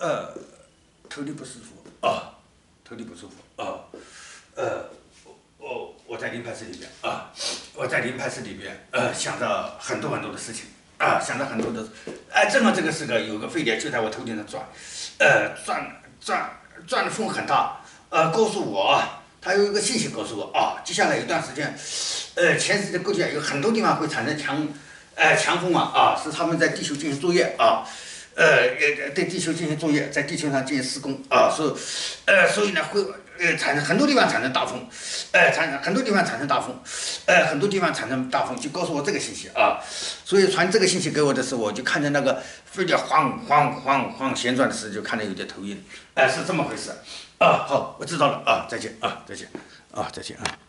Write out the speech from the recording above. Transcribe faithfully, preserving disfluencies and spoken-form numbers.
呃，头里不舒服啊，头里不舒服啊，呃，我我在临牌室里边啊，我在临牌室里边呃想着很多很多的事情啊，想着很多的，哎，正好这个时候有个飞碟就在我头顶上转，呃，转转转的风很大，呃，告诉我他有一个信息告诉我啊，接下来一段时间，呃，全世界各地有很多地方会产生强，呃，强风啊啊，是他们在地球进行作业啊。呃，对地球进行作业，在地球上进行施工啊，所以，呃，所以呢会呃产生很多地方产生大风，呃，产生很多地方产生大风，呃，很多地方产生大风，就告诉我这个信息啊，所以传这个信息给我的时候，我就看着那个飞碟晃晃晃晃旋转的时候，就看着有点头晕，哎、呃，是这么回事，啊，好，我知道了啊，再见啊，再见啊，再见啊。